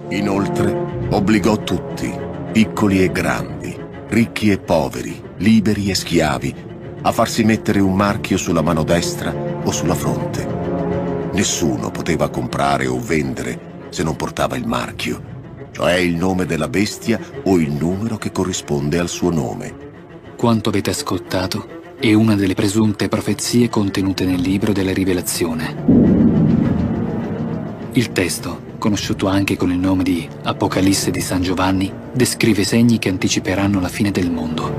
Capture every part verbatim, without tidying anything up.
Inoltre, obbligò tutti, piccoli e grandi, ricchi e poveri, liberi e schiavi, a farsi mettere un marchio sulla mano destra o sulla fronte. Nessuno poteva comprare o vendere se non portava il marchio, cioè il nome della bestia o il numero che corrisponde al suo nome. Quanto avete ascoltato è una delle presunte profezie contenute nel libro della Rivelazione. Il testo, conosciuto anche con il nome di Apocalisse di San Giovanni, descrive segni che anticiperanno la fine del mondo.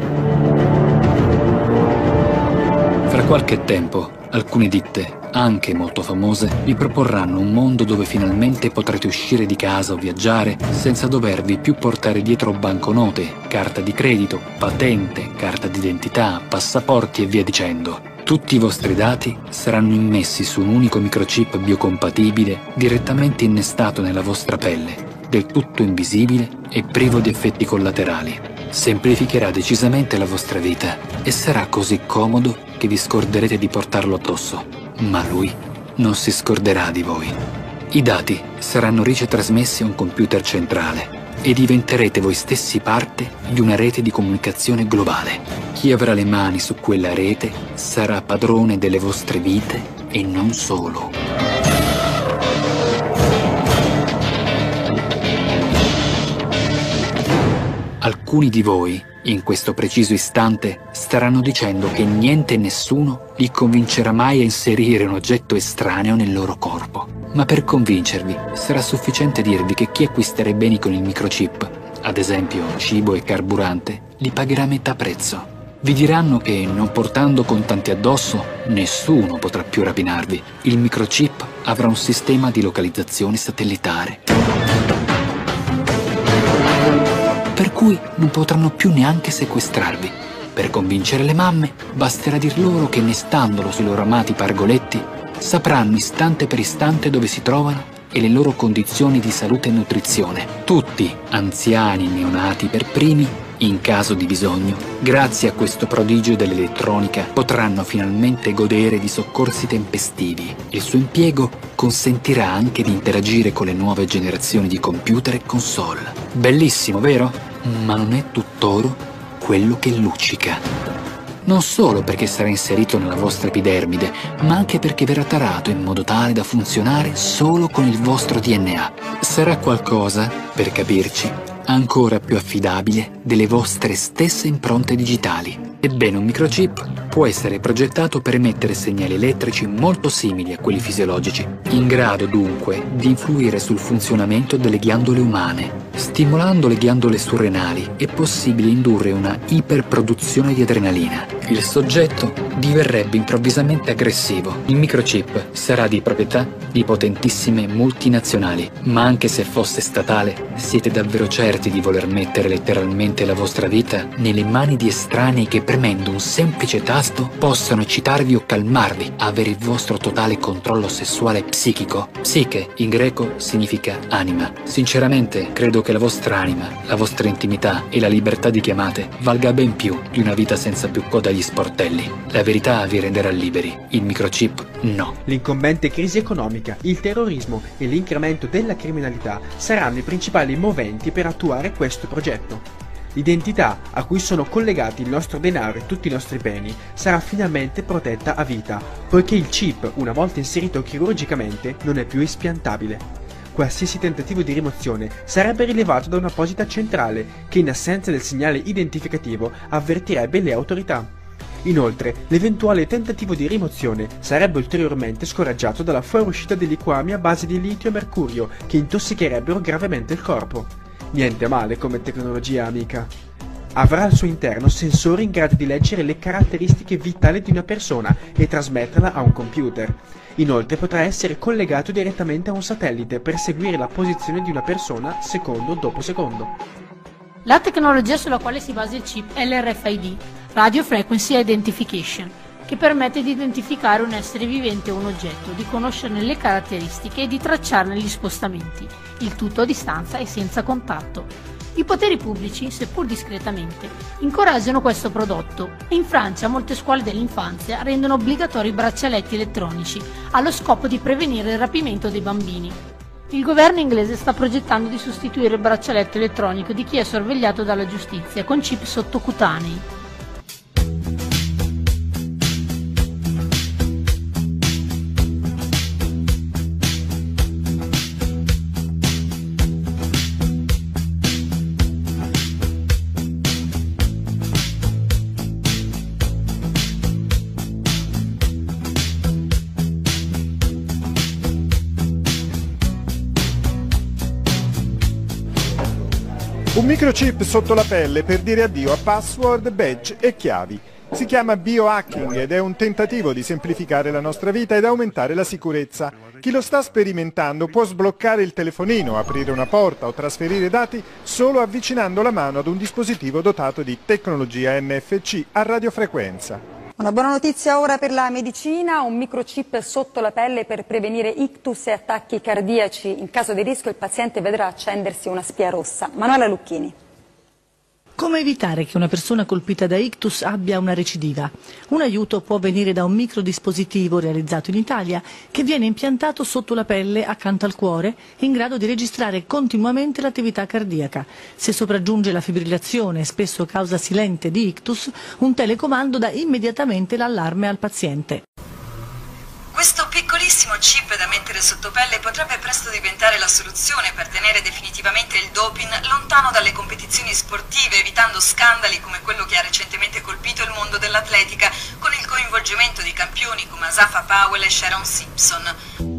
Fra qualche tempo, alcune ditte, anche molto famose, vi proporranno un mondo dove finalmente potrete uscire di casa o viaggiare senza dovervi più portare dietro banconote, carta di credito, patente, carta d'identità, passaporti e via dicendo. Tutti i vostri dati saranno immessi su un unico microchip biocompatibile direttamente innestato nella vostra pelle, del tutto invisibile e privo di effetti collaterali. Semplificherà decisamente la vostra vita e sarà così comodo che vi scorderete di portarlo addosso, ma lui non si scorderà di voi. I dati saranno ritrasmessi a un computer centrale e diventerete voi stessi parte di una rete di comunicazione globale. Chi avrà le mani su quella rete sarà padrone delle vostre vite e non solo. Alcuni di voi, in questo preciso istante, staranno dicendo che niente e nessuno li convincerà mai a inserire un oggetto estraneo nel loro corpo. Ma per convincervi, sarà sufficiente dirvi che chi acquista i beni con il microchip, ad esempio cibo e carburante, li pagherà a metà prezzo. Vi diranno che, non portando contanti addosso, nessuno potrà più rapinarvi. Il microchip avrà un sistema di localizzazione satellitare, per cui non potranno più neanche sequestrarvi. Per convincere le mamme, basterà dir loro che innestandolo sui loro amati pargoletti, sapranno istante per istante dove si trovano e le loro condizioni di salute e nutrizione. Tutti, anziani e neonati per primi, in caso di bisogno, grazie a questo prodigio dell'elettronica, potranno finalmente godere di soccorsi tempestivi. Il suo impiego consentirà anche di interagire con le nuove generazioni di computer e console. Bellissimo, vero? Ma non è tutt'oro quello che luccica. Non solo perché sarà inserito nella vostra epidermide, ma anche perché verrà tarato in modo tale da funzionare solo con il vostro D N A. Sarà qualcosa, per capirci, ancora più affidabile delle vostre stesse impronte digitali. Ebbene, un microchip può essere progettato per emettere segnali elettrici molto simili a quelli fisiologici, in grado dunque di influire sul funzionamento delle ghiandole umane. Stimolando le ghiandole surrenali è possibile indurre una iperproduzione di adrenalina. Il soggetto diverrebbe improvvisamente aggressivo. Il microchip sarà di proprietà di potentissime multinazionali, ma anche se fosse statale, siete davvero certi di voler mettere letteralmente la vostra vita nelle mani di estranei che, premendo un semplice tasto, possano eccitarvi o calmarvi, avere il vostro totale controllo sessuale psichico? Psiche, in greco, significa anima. Sinceramente, credo che la vostra anima, la vostra intimità e la libertà di chiamate valga ben più di una vita senza più coda agli sportelli. La verità vi renderà liberi, il microchip no. L'incombente crisi economica, il terrorismo e l'incremento della criminalità saranno i principali moventi per attuare questo progetto. L'identità a cui sono collegati il nostro denaro e tutti i nostri beni sarà finalmente protetta a vita, poiché il chip, una volta inserito chirurgicamente, non è più espiantabile. Qualsiasi tentativo di rimozione sarebbe rilevato da un'apposita centrale che, in assenza del segnale identificativo, avvertirebbe le autorità. Inoltre, l'eventuale tentativo di rimozione sarebbe ulteriormente scoraggiato dalla fuoriuscita di liquami a base di litio e mercurio che intossicherebbero gravemente il corpo. Niente male come tecnologia amica. Avrà al suo interno sensori in grado di leggere le caratteristiche vitali di una persona e trasmetterla a un computer. Inoltre potrà essere collegato direttamente a un satellite per seguire la posizione di una persona secondo dopo secondo. La tecnologia sulla quale si basa il chip è l'R F I D, Radio Frequency Identification, che permette di identificare un essere vivente o un oggetto, di conoscerne le caratteristiche e di tracciarne gli spostamenti, il tutto a distanza e senza contatto. I poteri pubblici, seppur discretamente, incoraggiano questo prodotto e in Francia molte scuole dell'infanzia rendono obbligatori i braccialetti elettronici allo scopo di prevenire il rapimento dei bambini. Il governo inglese sta progettando di sostituire il braccialetto elettronico di chi è sorvegliato dalla giustizia con chip sottocutanei. Un microchip sotto la pelle per dire addio a password, badge e chiavi. Si chiama biohacking ed è un tentativo di semplificare la nostra vita ed aumentare la sicurezza. Chi lo sta sperimentando può sbloccare il telefonino, aprire una porta o trasferire dati solo avvicinando la mano ad un dispositivo dotato di tecnologia N F C a radiofrequenza. Una buona notizia ora per la medicina, un microchip sotto la pelle per prevenire ictus e attacchi cardiaci. In caso di rischio il paziente vedrà accendersi una spia rossa. Manuela Lucchini. Come evitare che una persona colpita da ictus abbia una recidiva? Un aiuto può venire da un microdispositivo realizzato in Italia che viene impiantato sotto la pelle accanto al cuore, in grado di registrare continuamente l'attività cardiaca. Se sopraggiunge la fibrillazione, spesso causa silente di ictus, un telecomando dà immediatamente l'allarme al paziente. Questo piccolissimo chip da mettere sotto pelle potrebbe presto diventare la soluzione per tenere definitivamente il doping lontano dalle competizioni sportive, evitando scandali come quello che ha recentemente colpito il mondo dell'atletica, con il coinvolgimento di campioni come Asafa Powell e Sharon Simpson.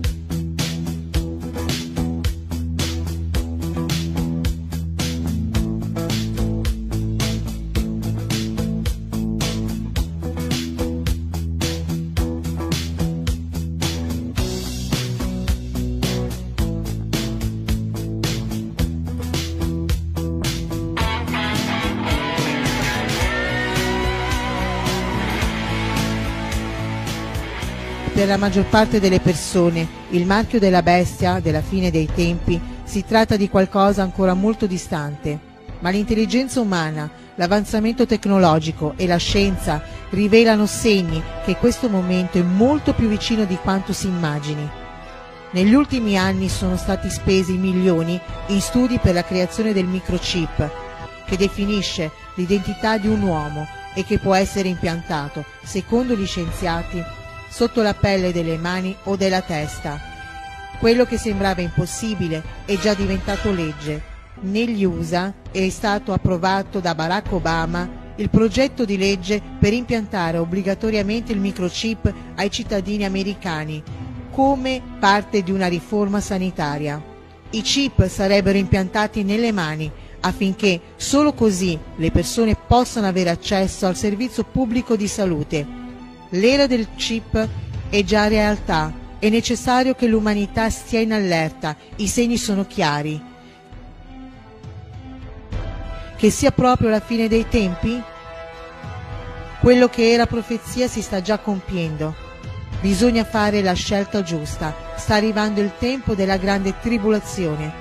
Per la maggior parte delle persone, il marchio della bestia, della fine dei tempi, si tratta di qualcosa ancora molto distante. Ma l'intelligenza umana, l'avanzamento tecnologico e la scienza rivelano segni che questo momento è molto più vicino di quanto si immagini. Negli ultimi anni sono stati spesi milioni in studi per la creazione del microchip, che definisce l'identità di un uomo e che può essere impiantato, secondo gli scienziati, sotto la pelle delle mani o della testa. Quello che sembrava impossibile è già diventato legge. Negli U S A è stato approvato da Barack Obama il progetto di legge per impiantare obbligatoriamente il microchip ai cittadini americani, come parte di una riforma sanitaria. I chip sarebbero impiantati nelle mani affinché solo così le persone possano avere accesso al servizio pubblico di salute. L'era del chip è già realtà, è necessario che l'umanità stia in allerta, i segni sono chiari. Che sia proprio la fine dei tempi? Quello che era profezia si sta già compiendo. Bisogna fare la scelta giusta, sta arrivando il tempo della grande tribolazione.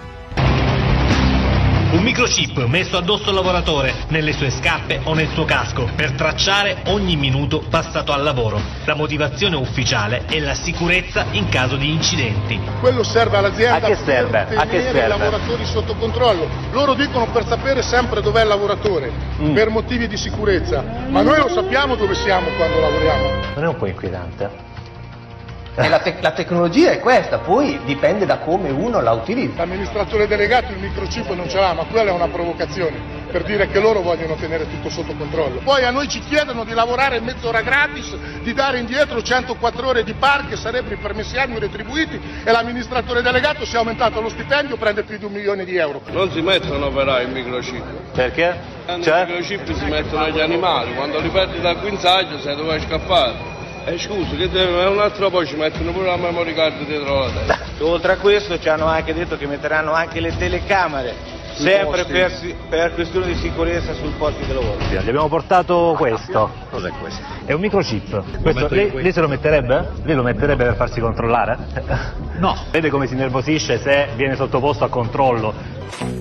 Un microchip messo addosso al lavoratore, nelle sue scarpe o nel suo casco, per tracciare ogni minuto passato al lavoro. La motivazione ufficiale è la sicurezza in caso di incidenti. Quello serve all'azienda per tenere A che serve? i lavoratori sotto controllo. Loro dicono per sapere sempre dov'è il lavoratore, mm. per motivi di sicurezza. Ma noi lo sappiamo dove siamo quando lavoriamo. Non è un po' inquietante? E la, te la tecnologia è questa, poi dipende da come uno la utilizza. L'amministratore delegato il microchip non ce l'ha, ma quella è una provocazione per dire che loro vogliono tenere tutto sotto controllo. Poi a noi ci chiedono di lavorare mezz'ora gratis, di dare indietro centoquattro ore di par che sarebbero i permessi annui retribuiti, e l'amministratore delegato si è aumentato lo stipendio, prende più di un milione di euro. Non si mettono a operare il microchip. Perché? Cioè? I microchip si mettono agli animali, quando li perdi dal guinzaglio sai dove scappare. Eh scusa, che deve un altro poi ci mettono pure la memory card dietro la testa. Oltre a questo ci hanno anche detto che metteranno anche le telecamere, sempre per, per questione di sicurezza sul posto di lavoro. Gli abbiamo portato questo. Cos'è questo? È un microchip. Questo, lei, lei se lo metterebbe? Lei lo metterebbe per farsi controllare? No. Vede come si nervosisce se viene sottoposto a controllo.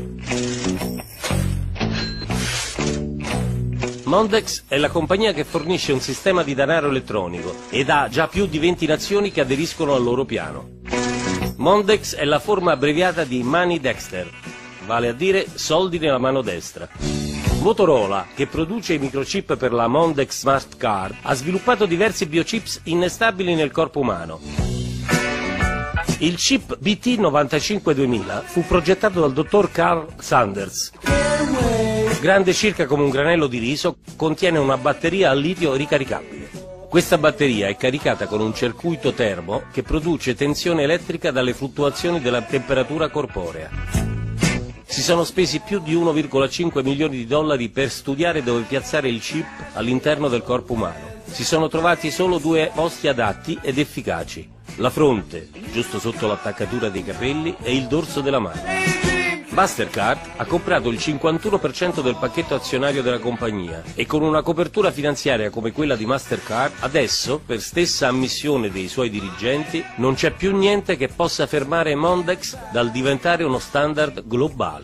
Mondex è la compagnia che fornisce un sistema di denaro elettronico ed ha già più di venti nazioni che aderiscono al loro piano. Mondex è la forma abbreviata di Money Dexter, vale a dire soldi nella mano destra. Motorola, che produce i microchip per la Mondex Smart Card, ha sviluppato diversi biochips innestabili nel corpo umano. Il chip B T novantacinque duemila fu progettato dal dottor Carl Sanders. Grande circa come un granello di riso, contiene una batteria a litio ricaricabile. Questa batteria è caricata con un circuito termo che produce tensione elettrica dalle fluttuazioni della temperatura corporea. Si sono spesi più di uno virgola cinque milioni di dollari per studiare dove piazzare il chip all'interno del corpo umano. Si sono trovati solo due posti adatti ed efficaci: la fronte, giusto sotto l'attaccatura dei capelli, e il dorso della mano. Mastercard ha comprato il cinquantuno per cento del pacchetto azionario della compagnia e con una copertura finanziaria come quella di Mastercard, adesso, per stessa ammissione dei suoi dirigenti, non c'è più niente che possa fermare Mondex dal diventare uno standard globale.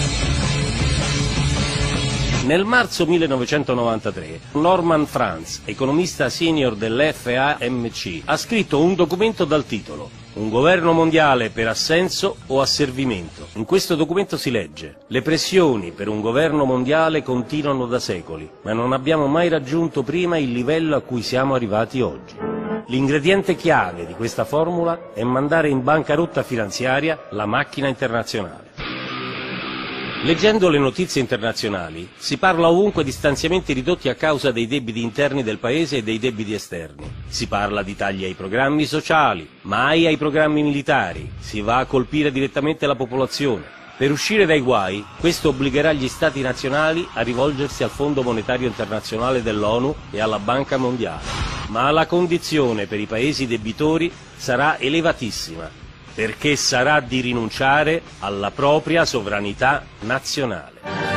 Nel marzo millenovecentonovantatré, Norman Franz, economista senior dell'F A M C, ha scritto un documento dal titolo "Un governo mondiale per assenso o asservimento". In questo documento si legge: le pressioni per un governo mondiale continuano da secoli, ma non abbiamo mai raggiunto prima il livello a cui siamo arrivati oggi. L'ingrediente chiave di questa formula è mandare in bancarotta finanziaria la macchina internazionale. Leggendo le notizie internazionali, si parla ovunque di stanziamenti ridotti a causa dei debiti interni del paese e dei debiti esterni. Si parla di tagli ai programmi sociali, mai ai programmi militari. Si va a colpire direttamente la popolazione. Per uscire dai guai, questo obbligherà gli Stati nazionali a rivolgersi al Fondo Monetario Internazionale dell'ONU e alla Banca Mondiale. Ma la condizione per i paesi debitori sarà elevatissima, perché sarà di rinunciare alla propria sovranità nazionale.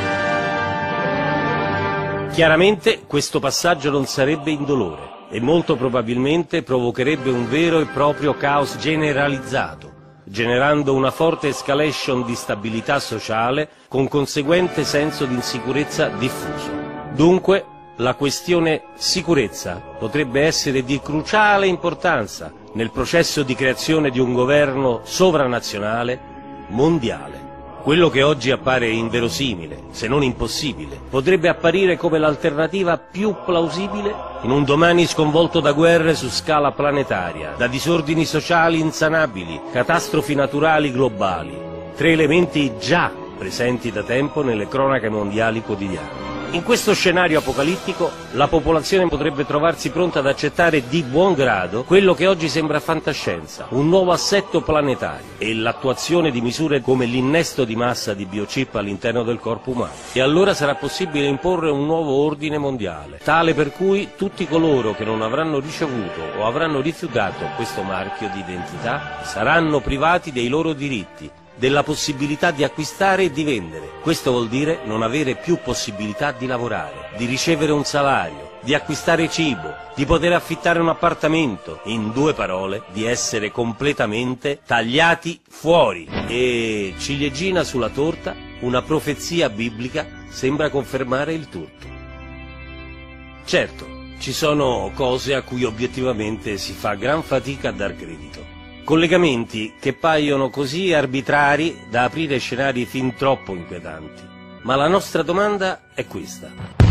Chiaramente questo passaggio non sarebbe indolore e molto probabilmente provocherebbe un vero e proprio caos generalizzato, generando una forte escalation di instabilità sociale con conseguente senso di insicurezza diffuso. Dunque, la questione sicurezza potrebbe essere di cruciale importanza nel processo di creazione di un governo sovranazionale mondiale. Quello che oggi appare inverosimile, se non impossibile, potrebbe apparire come l'alternativa più plausibile in un domani sconvolto da guerre su scala planetaria, da disordini sociali insanabili, catastrofi naturali globali, tre elementi già presenti da tempo nelle cronache mondiali quotidiane. In questo scenario apocalittico, la popolazione potrebbe trovarsi pronta ad accettare di buon grado quello che oggi sembra fantascienza, un nuovo assetto planetario e l'attuazione di misure come l'innesto di massa di biochip all'interno del corpo umano. E allora sarà possibile imporre un nuovo ordine mondiale, tale per cui tutti coloro che non avranno ricevuto o avranno rifiutato questo marchio di identità saranno privati dei loro diritti, della possibilità di acquistare e di vendere. Questo vuol dire non avere più possibilità di lavorare, di ricevere un salario, di acquistare cibo, di poter affittare un appartamento, in due parole, di essere completamente tagliati fuori. E ciliegina sulla torta, una profezia biblica sembra confermare il tutto. Certo, ci sono cose a cui obiettivamente si fa gran fatica a dar credito. Collegamenti che paiono così arbitrari da aprire scenari fin troppo inquietanti. Ma la nostra domanda è questa.